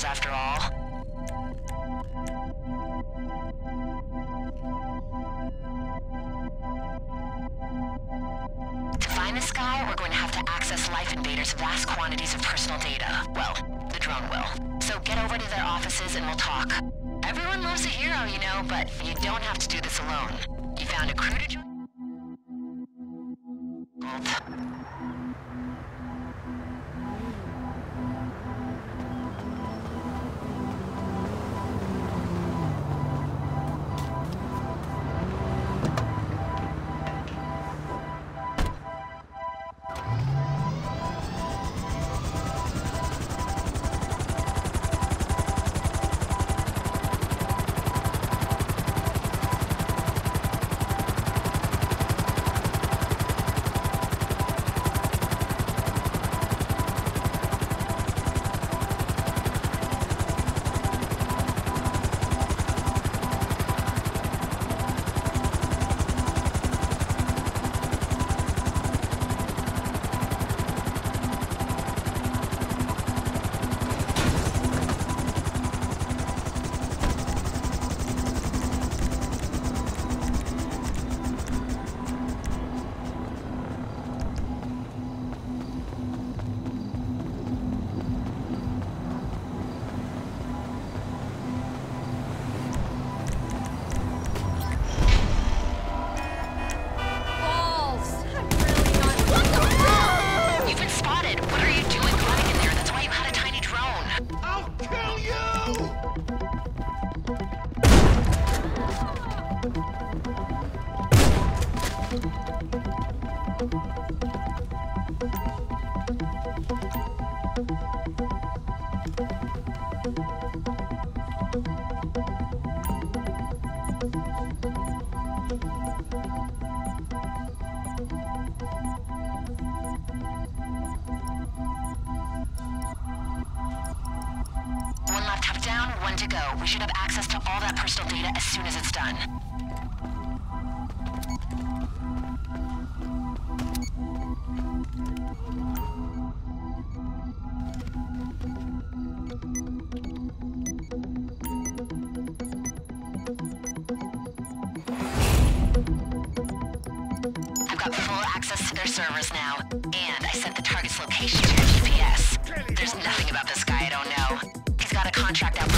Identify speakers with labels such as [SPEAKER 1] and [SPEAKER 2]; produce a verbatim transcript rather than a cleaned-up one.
[SPEAKER 1] servers after all. To find this guy, we're going to have to access Life Invader's vast quantities of personal data. Well, the drone will. So get over to their offices and we'll talk. Everyone loves a hero, you know, but you don't have to do this alone. You found a crew to join? One laptop down, one to go. We should have access to all that personal data as soon as it's done. I've got full access to their servers now, and I set the target's location to your G P S. There's nothing about this guy I don't know. He's got a contract out